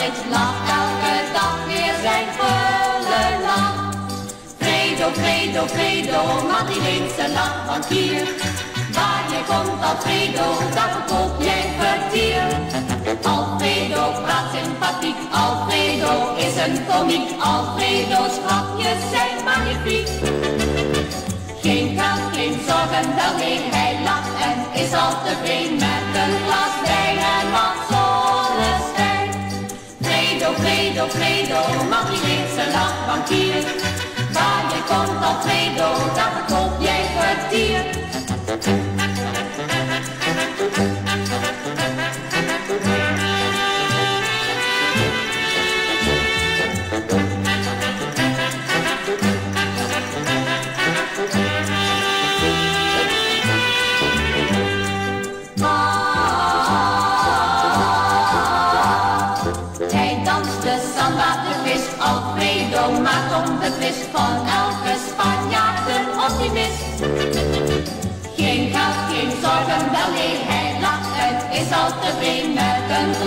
steeds lacht, elke dag weer zijn volle lach. Fredo, Fredo, Fredo, Madeline's lachbankier. Waar je komt Alfredo, daar verkoop jij kwartier. Alfredo praat sympathiek, Alfredo is een komiek. Alfredo's grapjes zijn magnifiek. Geen geld, geen zorgen, wel nee, hij lacht en is al tevreden met een glas wijn en wat zonneschijn. Fredo, Fredo, Fredo, Madeline's lachbankier. Waar je komt Alfredo, daar verkoop jij kwartier. Hij danst de samba, de vis, Alfredo maakt om de vis van elke Spanjaard een optimist. Geen geld, geen zorgen, wel nee, hij lacht en is al tevreden met een